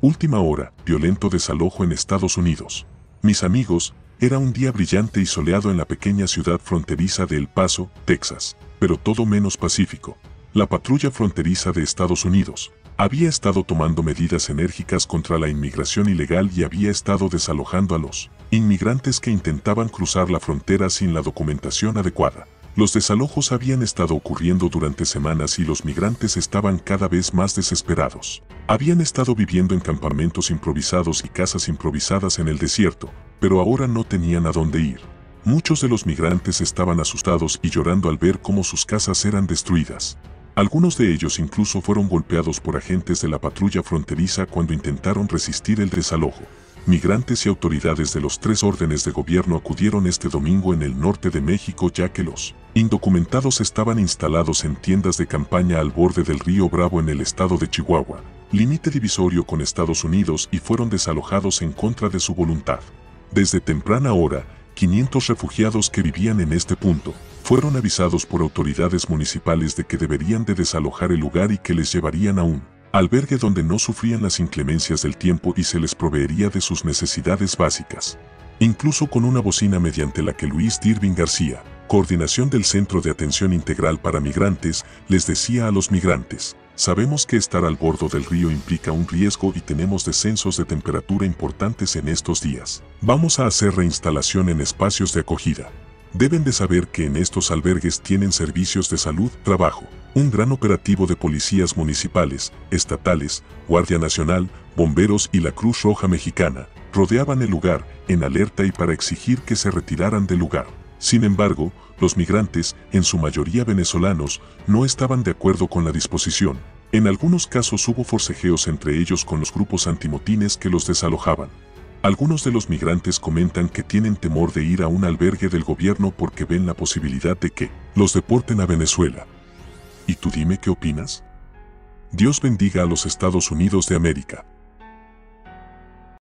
Última hora, violento desalojo en Estados Unidos. Mis amigos, era un día brillante y soleado en la pequeña ciudad fronteriza de El Paso, Texas, pero todo menos pacífico. La patrulla fronteriza de Estados Unidos había estado tomando medidas enérgicas contra la inmigración ilegal y había estado desalojando a los inmigrantes que intentaban cruzar la frontera sin la documentación adecuada. Los desalojos habían estado ocurriendo durante semanas y los migrantes estaban cada vez más desesperados. Habían estado viviendo en campamentos improvisados y casas improvisadas en el desierto, pero ahora no tenían a dónde ir. Muchos de los migrantes estaban asustados y llorando al ver cómo sus casas eran destruidas. Algunos de ellos incluso fueron golpeados por agentes de la patrulla fronteriza cuando intentaron resistir el desalojo. Migrantes y autoridades de los 3 órdenes de gobierno acudieron este domingo en el norte de México ya que los indocumentados estaban instalados en tiendas de campaña al borde del río Bravo en el estado de Chihuahua, límite divisorio con Estados Unidos, y fueron desalojados en contra de su voluntad. Desde temprana hora, 500 refugiados que vivían en este punto fueron avisados por autoridades municipales de que deberían de desalojar el lugar y que les llevarían a un albergue donde no sufrían las inclemencias del tiempo y se les proveería de sus necesidades básicas. Incluso con una bocina mediante la que Luis Dirving García, coordinación del Centro de Atención Integral para Migrantes, les decía a los migrantes: sabemos que estar al borde del río implica un riesgo y tenemos descensos de temperatura importantes en estos días. Vamos a hacer reinstalación en espacios de acogida. Deben de saber que en estos albergues tienen servicios de salud, trabajo. Un gran operativo de policías municipales, estatales, Guardia Nacional, bomberos y la Cruz Roja Mexicana rodeaban el lugar, en alerta y para exigir que se retiraran del lugar. Sin embargo, los migrantes, en su mayoría venezolanos, no estaban de acuerdo con la disposición. En algunos casos hubo forcejeos entre ellos con los grupos antimotines que los desalojaban. Algunos de los migrantes comentan que tienen temor de ir a un albergue del gobierno porque ven la posibilidad de que los deporten a Venezuela. ¿Y tú dime qué opinas? Dios bendiga a los Estados Unidos de América.